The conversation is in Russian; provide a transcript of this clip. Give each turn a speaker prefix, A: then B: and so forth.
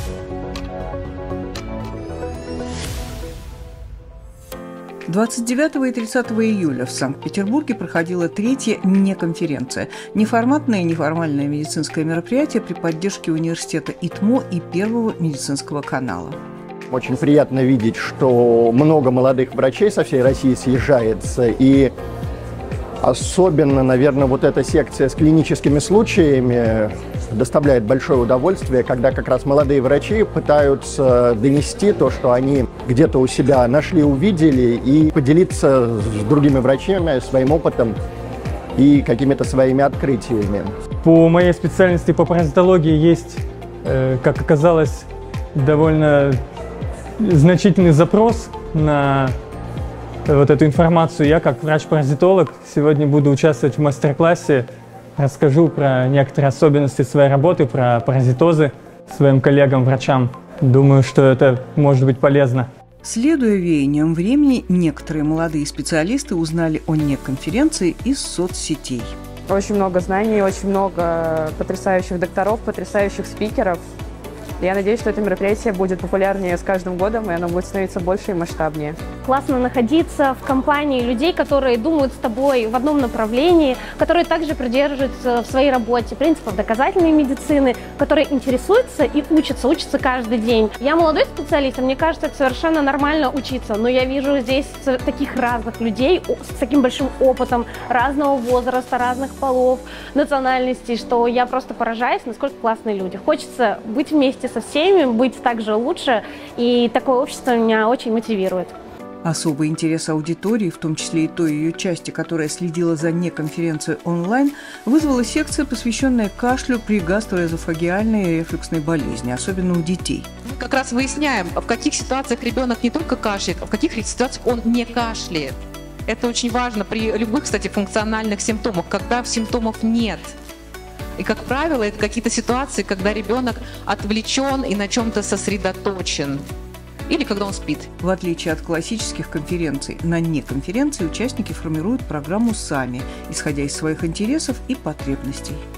A: «29 и 30 июля в Санкт-Петербурге проходила третья неконференция – неформатное и неформальное медицинское мероприятие при поддержке университета ИТМО и Первого медицинского канала.
B: Очень приятно видеть, что много молодых врачей со всей России съезжается, и особенно, наверное, вот эта секция с клиническими случаями доставляет большое удовольствие, когда как раз молодые врачи пытаются донести то, что они где-то у себя нашли, увидели, и поделиться с другими врачами своим опытом и какими-то своими открытиями.
C: По моей специальности, по паразитологии, есть, как оказалось, довольно значительный запрос на вот эту информацию. Я, как врач-паразитолог, сегодня буду участвовать в мастер-классе, расскажу про некоторые особенности своей работы, про паразитозы своим коллегам-врачам. Думаю, что это может быть полезно.
A: Следуя веяниям времени, некоторые молодые специалисты узнали о неконференции из соцсетей.
D: Очень много знаний, очень много потрясающих докторов, потрясающих спикеров. Я надеюсь, что это мероприятие будет популярнее с каждым годом, и оно будет становиться больше и масштабнее.
E: Классно находиться в компании людей, которые думают с тобой в одном направлении, которые также придерживаются в своей работе принципов доказательной медицины, которые интересуются и учатся каждый день. Я молодой специалист, и мне кажется, это совершенно нормально учиться, но я вижу здесь таких разных людей с таким большим опытом, разного возраста, разных полов, национальностей, что я просто поражаюсь, насколько классные люди. Хочется быть вместе со всеми, быть также лучше, и такое общество меня очень мотивирует.
A: Особый интерес аудитории, в том числе и той ее части, которая следила за неконференцией онлайн, вызвала секция, посвященная кашлю при гастроэзофагеальной рефлюксной болезни, особенно у детей.
F: Мы как раз выясняем, в каких ситуациях ребенок не только кашляет, а в каких ситуациях он не кашляет. Это очень важно при любых, кстати, функциональных симптомах, когда симптомов нет. И, как правило, это какие-то ситуации, когда ребенок отвлечен и на чем-то сосредоточен. Или когда он спит.
A: В отличие от классических конференций, на неконференции участники формируют программу сами, исходя из своих интересов и потребностей.